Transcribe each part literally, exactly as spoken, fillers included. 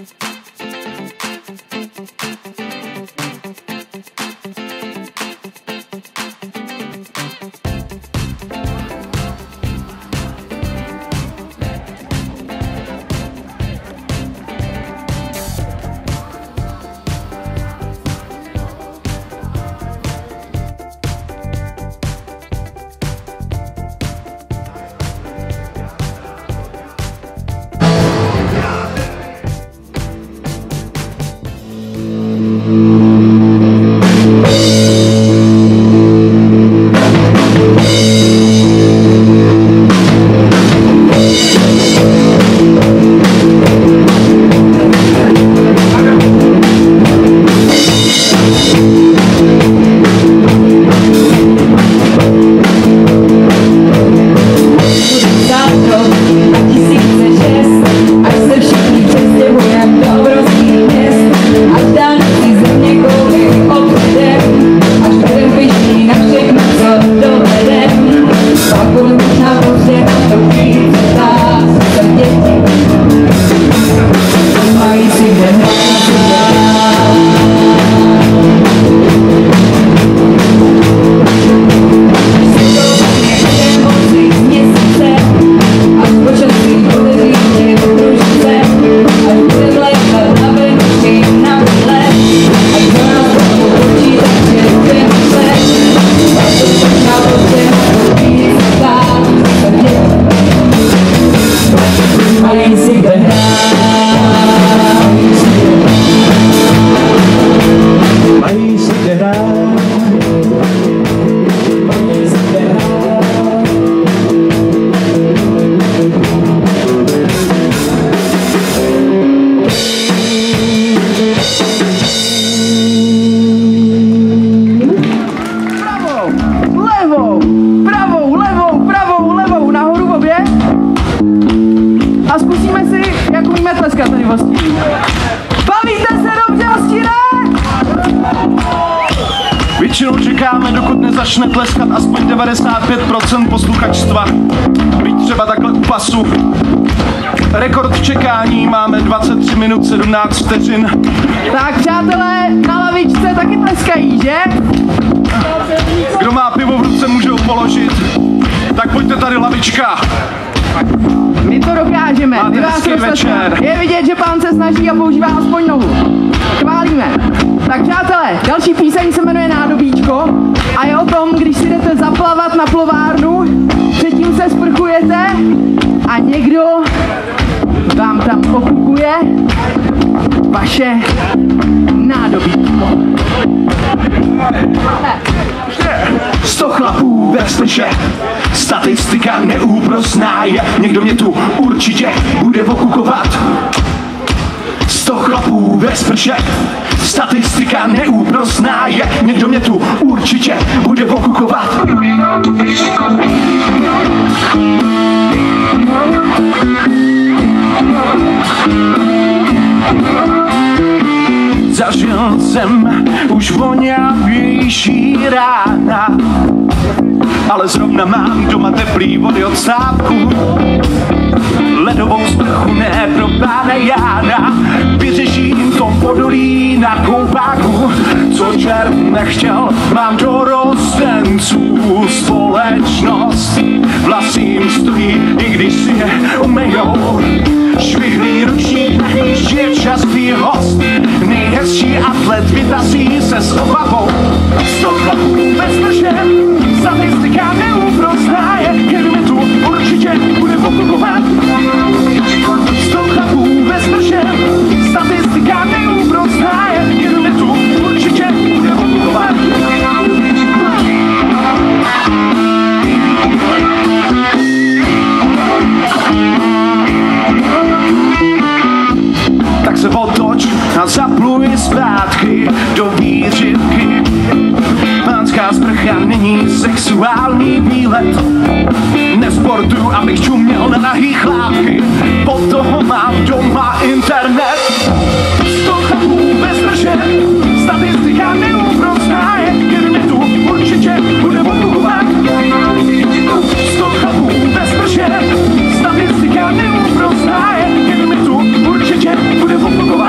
Většinou čekáme, dokud nezačne tleskat aspoň devadesát pět procent posluchačstva. Byť třeba takhle u pasu. Rekord čekání máme dvacet tři minut sedmnáct vteřin. Tak přátelé, na lavičce taky tleskají, že? Kdo má pivo v ruce, může ho položit. Tak pojďte tady, lavička. My to dokážeme. Máte My vás hezký večer. Je vidět, že pán se snaží a používá aspoň nohu. Chválíme. Tak přátelé, další píseň se jmenuje Nádobíčko a je o tom, když si jdete zaplavat na plovárnu, předtím se sprchujete a někdo vám tam okupuje vaše nádobíčko. Sto chlapů ve slyše, statistika neúprosná je, někdo mě tu určitě bude okukovat. Sto chlapů ve sprše, statistika neúprosná je, někdo mě tu určitě bude okukovat. Zažil jsem už voňavější rána, ale zrovna mám doma teplý vody od stávku. Ledovou sprchu ne pro pána Jána, vyřeším to podolí na koupáku. Co čert nechtěl, mám do rozenců společnost. Vlasím stojí, i když si je umejou. Švihlý ručník, když je častý host. Nejhezčí atlet vytasí se s obavou. Sto chlapů bez prše, statistika neúprosná je, jen mi tu určitě bude okukovat. Sto chlapů bez prše, statistika neúprosná je, jen mi tu určitě bude okukovat. Tak se otoč a zapluj zpátky do výřivky. Pánská sprcha není sexuální výlet. Nesportuju, abych čuměl na nahý chlápky. Pod toho mám doma internet. Sto chlapů bez prše, statistika neúprosná je, jen mi tu určitě bude okukovat. Sto chlapů bez prše, statistika neúprosná je, jen mi tu určitě bude okukovat.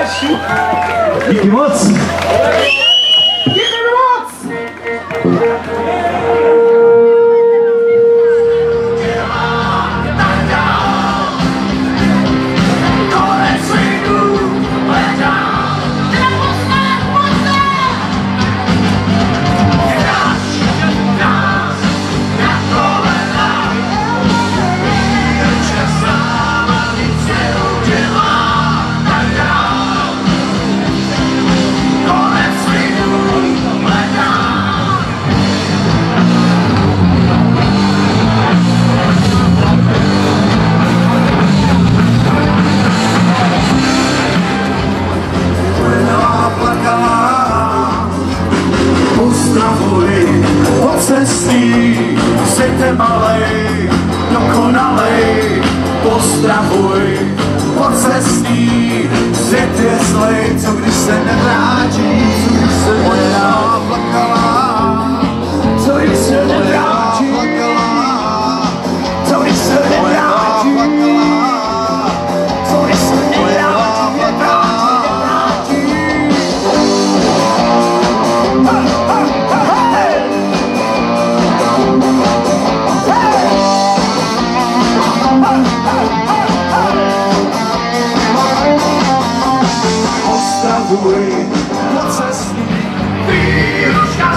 Díky moc. Díky moc. Světe malej, dokonalej, pozdravuj, pocestný, svět je zlej, co když se nevrátí, co když se nevrátí, co když se nevrátí, co když se nevrátí, co když se nevrátí, nevrátí, Pozdravuj, pocestný, výruška